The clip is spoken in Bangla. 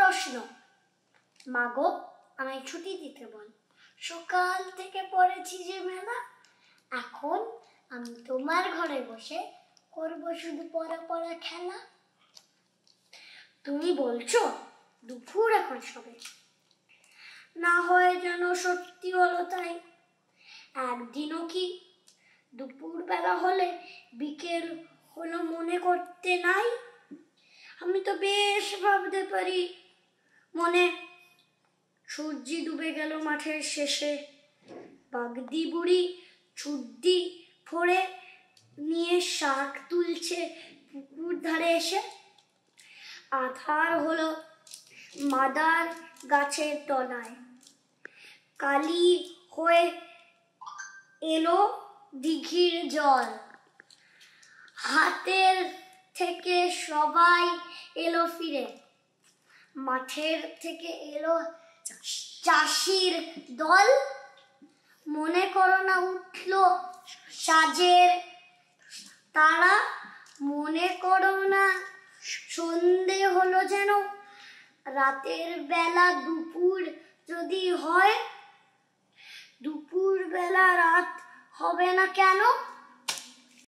প্রশ্ন। মাগো, আমায় ছুটি দিতে বল, সকাল থেকে পড়েছি যে মেলা। এখন আমি তোমার ঘরে বসে করব শুধু পড়া পড়া খেলা। তুমি বলছো দুপুর এখন সবে, না হয় যেন সত্যি হলো তাই। একদিনও কি দুপুর বেলা হলে বিকেল হলো মনে করতে নাই? আমি তো বেশ ভাবতে পারি মনে, সূর্যি ডুবে গেল মাঠের শেষে, বাগদি বুড়ি ছুদ্দি ফোড়ে নিয়ে শাক তুলছে পুকুর ধারে এসে। আধার হলো মাদার গাছের তলায়, কালি হয়ে এলো দিঘির জল। হাতের থেকে সবাই এলো ফিরে, মাঠের থেকে এলো চাষির দল। মনে করো না উঠলো সাজের তারা, মনে করো না সন্ধে হলো যেন। রাতের বেলা দুপুর যদি হয়, দুপুর বেলা রাত হবে না কেন?